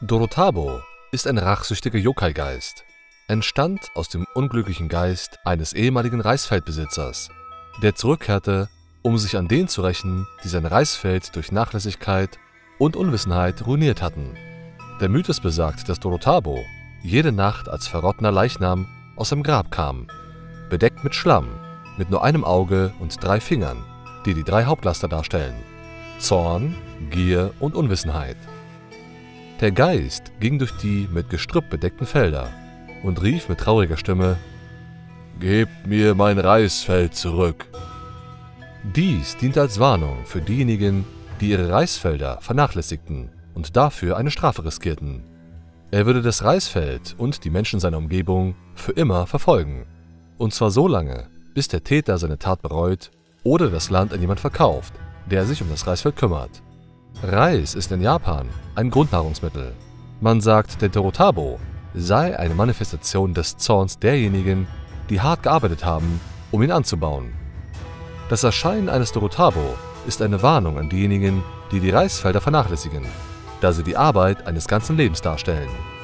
Dorotabo ist ein rachsüchtiger Yokai-Geist. Entstand aus dem unglücklichen Geist eines ehemaligen Reisfeldbesitzers, der zurückkehrte, um sich an denen zu rächen, die sein Reisfeld durch Nachlässigkeit und Unwissenheit ruiniert hatten. Der Mythos besagt, dass Dorotabo jede Nacht als verrottener Leichnam aus dem Grab kam, bedeckt mit Schlamm, mit nur einem Auge und 3 Fingern, die die 3 Hauptlaster darstellen: Zorn, Gier und Unwissenheit. Der Geist ging durch die mit Gestrüpp bedeckten Felder und rief mit trauriger Stimme: »Gebt mir mein Reisfeld zurück!« Dies diente als Warnung für diejenigen, die ihre Reisfelder vernachlässigten und dafür eine Strafe riskierten. Er würde das Reisfeld und die Menschen seiner Umgebung für immer verfolgen. Und zwar so lange, bis der Täter seine Tat bereut oder das Land an jemand verkauft, der sich um das Reisfeld kümmert. Reis ist in Japan ein Grundnahrungsmittel. Man sagt, der Dorotabo sei eine Manifestation des Zorns derjenigen, die hart gearbeitet haben, um ihn anzubauen. Das Erscheinen eines Dorotabo ist eine Warnung an diejenigen, die die Reisfelder vernachlässigen, da sie die Arbeit eines ganzen Lebens darstellen.